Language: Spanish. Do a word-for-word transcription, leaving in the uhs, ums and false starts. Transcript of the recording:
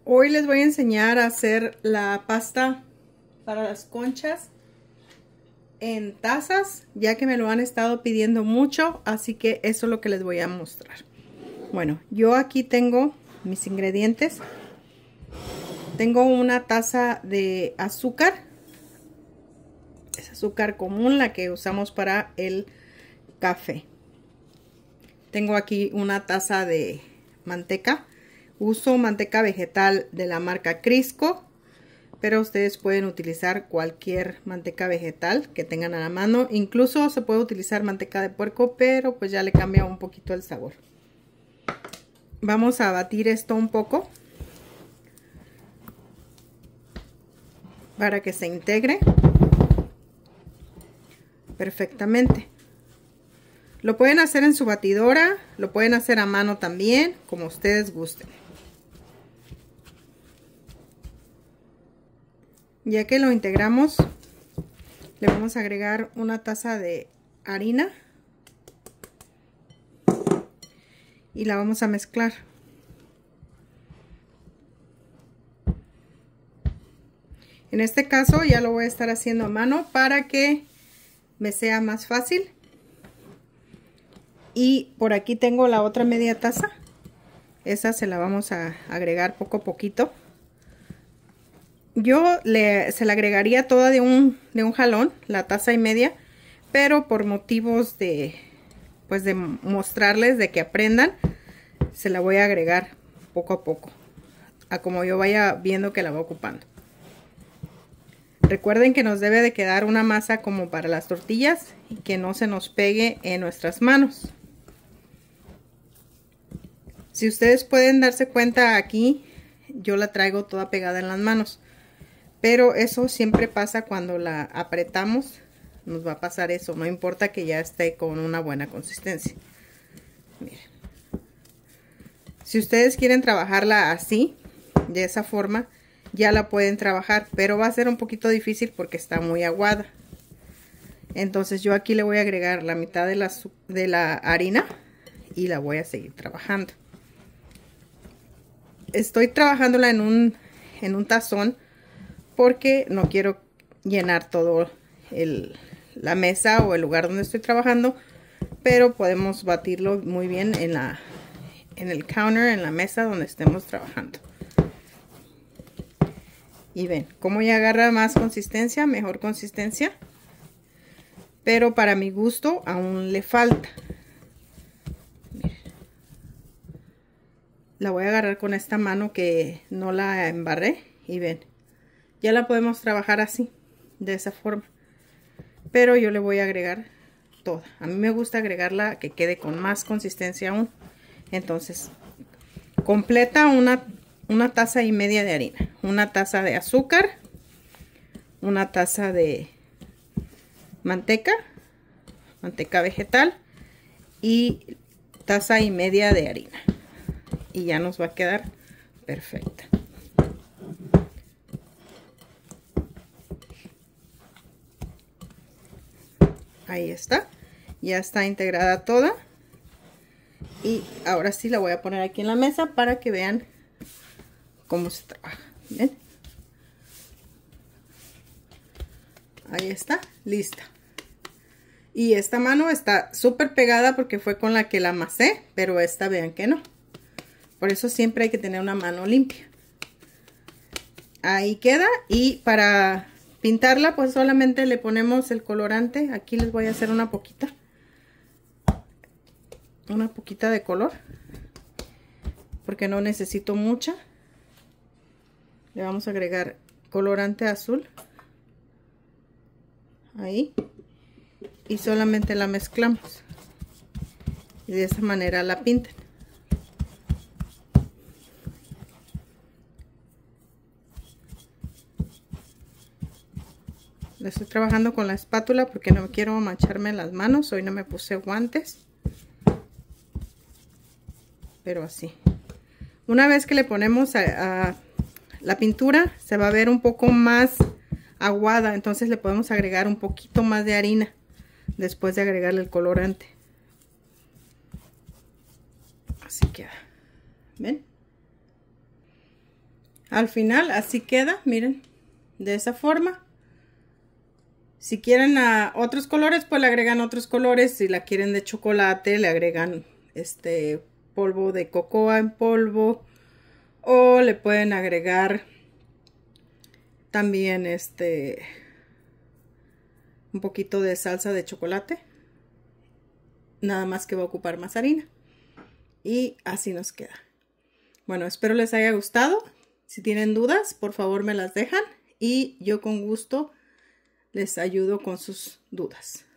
Hoy les voy a enseñar a hacer la pasta para las conchas en tazas, ya que me lo han estado pidiendo mucho, así que eso es lo que les voy a mostrar. Bueno, yo aquí tengo mis ingredientes. Tengo una taza de azúcar. Es azúcar común, la que usamos para el café. Tengo aquí una taza de manteca. Uso manteca vegetal de la marca Crisco, pero ustedes pueden utilizar cualquier manteca vegetal que tengan a la mano. Incluso se puede utilizar manteca de puerco, pero pues ya le cambia un poquito el sabor. Vamos a batir esto un poco para que se integre perfectamente. Lo pueden hacer en su batidora, lo pueden hacer a mano también, como ustedes gusten. Ya que lo integramos, le vamos a agregar una taza de harina y la vamos a mezclar. En este caso ya lo voy a estar haciendo a mano para que me sea más fácil. Y por aquí tengo la otra media taza. Esa se la vamos a agregar poco a poquito. Yo le, se la agregaría toda de un, de un jalón, la taza y media, pero por motivos de, pues de mostrarles, de que aprendan, se la voy a agregar poco a poco, a como yo vaya viendo que la va ocupando. Recuerden que nos debe de quedar una masa como para las tortillas y que no se nos pegue en nuestras manos. Si ustedes pueden darse cuenta aquí, yo la traigo toda pegada en las manos. Pero eso siempre pasa cuando la apretamos, nos va a pasar eso, no importa que ya esté con una buena consistencia. Miren. Si ustedes quieren trabajarla así, de esa forma, ya la pueden trabajar, pero va a ser un poquito difícil porque está muy aguada. Entonces yo aquí le voy a agregar la mitad de la, de la harina y la voy a seguir trabajando. Estoy trabajándola en un, en un tazón, porque no quiero llenar todo el, la mesa o el lugar donde estoy trabajando, pero podemos batirlo muy bien en, la, en el counter, en la mesa donde estemos trabajando. Y ven, cómo ya agarra más consistencia, mejor consistencia, pero para mi gusto aún le falta. Miren. La voy a agarrar con esta mano que no la embarré y ven. Ya la podemos trabajar así, de esa forma. Pero yo le voy a agregar toda. A mí me gusta agregarla que quede con más consistencia aún. Entonces, completa una, una taza y media de harina. Una taza de azúcar. Una taza de manteca. Manteca vegetal. Y taza y media de harina. Y ya nos va a quedar perfecta. Ahí está, ya está integrada toda. Y ahora sí la voy a poner aquí en la mesa para que vean cómo se trabaja. ¿Ven? Ahí está, lista. Y esta mano está súper pegada porque fue con la que la amasé, pero esta vean que no. Por eso siempre hay que tener una mano limpia. Ahí queda. Y para pintarla pues solamente le ponemos el colorante. Aquí les voy a hacer una poquita. Una poquita de color. Porque no necesito mucha. Le vamos a agregar colorante azul. Ahí. Y solamente la mezclamos. Y de esa manera la pintan. Estoy trabajando con la espátula porque no quiero mancharme las manos. Hoy no me puse guantes. Pero así. Una vez que le ponemos a, a la pintura, se va a ver un poco más aguada. Entonces le podemos agregar un poquito más de harina. Después de agregarle el colorante. Así queda. ¿Ven? Al final así queda, miren, de esa forma. Si quieren a otros colores, pues le agregan otros colores. Si la quieren de chocolate, le agregan este polvo de cocoa en polvo. O le pueden agregar también este un poquito de salsa de chocolate. Nada más que va a ocupar más harina. Y así nos queda. Bueno, espero les haya gustado. Si tienen dudas, por favor me las dejan. Y yo con gusto les ayudo con sus dudas.